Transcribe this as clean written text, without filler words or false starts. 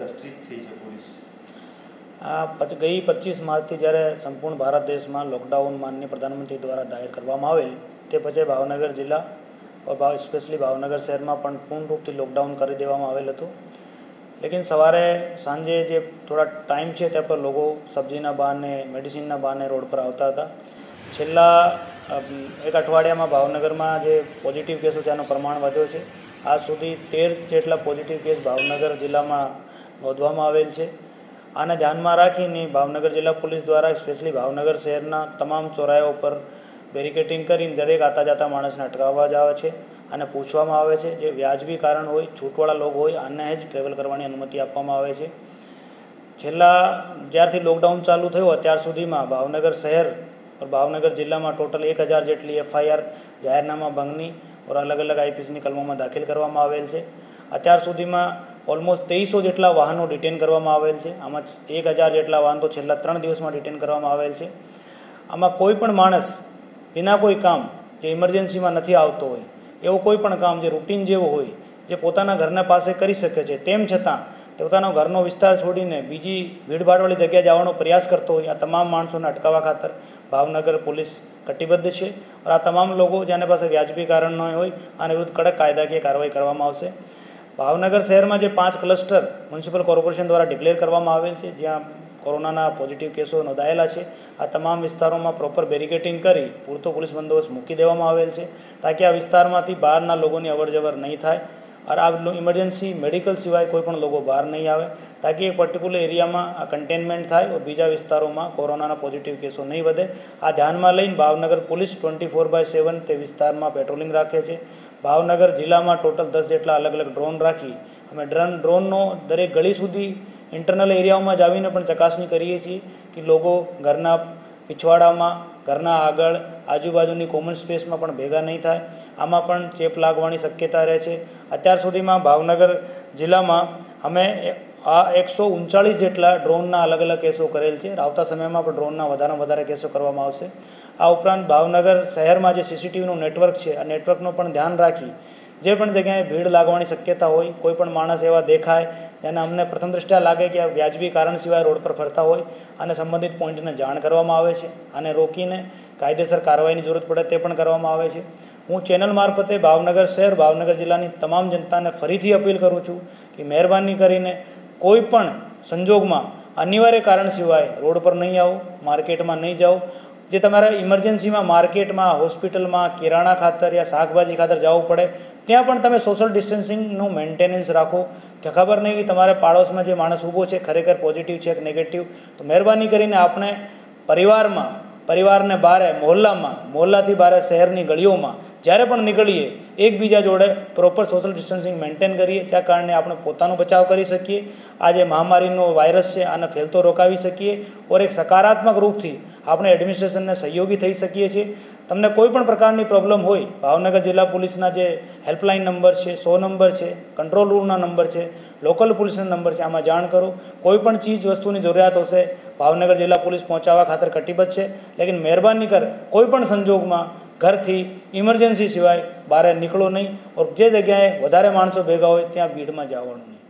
Strict થઈ છે police? ગઈ 25 માર્ચથી જ્યારે સંપૂર્ણ ભારત દેશમાં લોકડાઉન માનનીય પ્રધાનમંત્રી દ્વારા જાહેર કરવામાં આવેલ તે પછી ભાવનગર જિલ્લા और स्पेशली भावनगर शहर में पूर्ण रूप से लॉकडाउन कर देवामां आवेल हतुं। लेकिन सवारे सांजे जे थोड़ा टाइम है त्या पर लोग सब्जीना बहाने मेडिसिनना बहाने रोड पर आता था। छेल्ला एक अठवाडिया में भावनगर में जे पॉजिटिव केसों है प्रमाण वध्यो है। आज सुधी 13 जेटला पॉजिटिव केस भावनगर जिला में नोंधवामां आवेल छे। आने ध्यान में राखीने भावनगर जिला पुलिस द्वारा स्पेशली भावनगर शहरना तमाम चौरायों पर बेरिकेटिंग करीने दरेक आता जाता माणसने अटकाववा जावे छे અને પૂછવામાં આવે છે જે વ્યાજબી કારણ હોય છૂટવાળા લોક હોય આને જ ટ્રેવલ કરવાની અનુમતિ આપવામાં આવે છે। છેલ્લા જ્યારથી લોકડાઉન ચાલુ થયું અત્યાર સુધીમાં ભાવનગર શહેર और भावनगर जिला में टोटल 1000 जेटली FIR जाहिरनामा भंगनी और अलग अलग आईपीसी कलमों में दाखिल करवामां आवेल छे। अत्यार सुधीमां ऑलमोस्ट 2300 जेटला वाहनों डिटेन करवामां आवेल छे। आमां 1000 जेटला वाहन तो छेल्ला 3 दिवस में डिटेन करवामां आवेल छे। आमां कोईपण माणस बिना कोई काम जे इमरजन्सी में नहीं आवतो होय एवं कोईपण काम जे रूटीन जेवुं होय जे पोताना घरना पासे करी शके छे तेम छतां पोतानो घरनो विस्तार छोड़ीने बीजी भीड़भाड़वाળી जग्याए जवानो प्रयास करतो होय आ तमाम माणसोने अटकाववा खातर भावनगर पुलिस कटिबद्ध है। और आ तमाम लोगों जेने पासे व्याजबी कारण न होय आने विरुद्ध कड़क कायदाकीय कार्रवाई करवामां आवशे। भावनगर शहर में जो 5 क्लस्टर म्युनिसिपल कॉर्पोरेशन द्वारा डिक्लेर करवामां आवेल छे ज्यां कोरोना पॉजिटिव केसों नोंधायेला है। आ तमाम विस्तारों में प्रॉपर बेरिकेटिंग करी पूरतो पुलिस बंदोबस्त मूकी देवामां आवेल छे ताकि आ विस्तारमांथी बहारना लोगोनी अवरजवर नहीं थाय और आ इमरजन्सी मेडिकल सिवाय कोईपण लोगो बहार नहीं आवे ताकि एक पर्टिक्युलर एरिया में आ कंटेनमेंट थाय और बीजा विस्तारों में कोरोना पॉजिटिव केसों नहीं वधे। आ ध्यान में लईने भावनगर पुलिस 24/7 ते विस्तार में पेट्रोलिंग राखे छे। भावनगर जिला में टोटल 10 जेटला अलग अलग ड्रोन राखी अमे ड्रोननो दरेक गली सुधी इंटरनल एरियाओं में जावीने पण चकासणी करीए छीए कि लोगों घरना पिछवाड़ा में घरना आगळ आजूबाजूनी कॉमन स्पेस में पण भेगा नहीं थाय आमां पण चेप लागवानी शक्यता रहे छे। अत्यार सुधीमां भावनगर जिला में अमे आ 139 जेटला ड्रोनना अलग अलग केसों करेल छे। आवता समय में पण ड्रोनना वधारे वधारे केसों करवामां आवशे। आ उपरांत भावनगर शहर में जो CCTVનું नेटवर्क है आ नेटवर्कनो पण ध्यान राखी जे पण जगह भीड़ लागवानी शक्यता होय कोईपण माणस एवा देखाय जेने अमने प्रथम दृष्टिया लागे कि व्याजबी कारण सिवाय रोड पर फरता होय अने संबंधित पॉइंटने जाण करवामां आवे छे अने रोकीने कायदेसर कार्यवाहीनी जरूरत पड़े ते पण करवामां आवे छे। हूँ चेनल मार्फते भावनगर शहर भावनगर जिल्लानी तमाम जनताने फरीथी अपील करूँ छूँ कि मेहरबानी करीने कोईपण संजोगमां अनिवार्य कारण सिवाय रोड पर नहीं आओ, मार्केट में नहीं जाओ। जे तमारे इमरजन्सी में मार्केट में हॉस्पिटल में किराणा खातर या शाकभाजी खातर जावुं पड़े त्यां पण तमे सोशल डिस्टन्सिंगनुं मेन्टेनन्स राखो कि खबर नहीं कि तमारे पाड़ोश में जो माणस ऊभो छे खरेखर पॉजिटिव है कि नेगेटिव। तो मेहरबानी करीने आपणे परिवार में परिवार ने बारे मोहल्ला में मोहल्ला थी बारे शहरनी गलीओं में જ્યારે પણ નીકળીએ એકબીજા જોડે પ્રોપર સોશિયલ ડિસ્ટન્સિંગ મેન્ટેન કરીએ ત્યાં કારણે આપણે પોતાનો બચાવ કરી શકીએ। આ જે મહામારીનો વાયરસ છે આને ફેલતો રોકાવી શકીએ और એક સકારાત્મક રૂપથી આપણે એડમિનિસ્ટ્રેશનને સહયોગી થઈ શકીએ છીએ। તમને કોઈ પણ પ્રકારની પ્રોબ્લેમ હોય ભાવનગર જિલ્લા પોલીસના જે હેલ્પલાઇન નંબર છે 100 નંબર છે કંટ્રોલ રૂમના નંબર છે લોકલ પોલીસના નંબર છે આમાં જાણ કરો। કોઈ પણ ચીજ વસ્તુની જરૂરિયાત હશે ભાવનગર જિલ્લા પોલીસ પહોંચાડવા ખાતર કટિબદ્ધ છે। લેकिन મહેરબાની કર કોઈ પણ સંજોગમાં घर थी इमरजन्सी सिवाय बाहर निकलो नहीं और जे जगह वधारे माणसों भेगा होय त्यां भीड़ में जवानुं नहीं।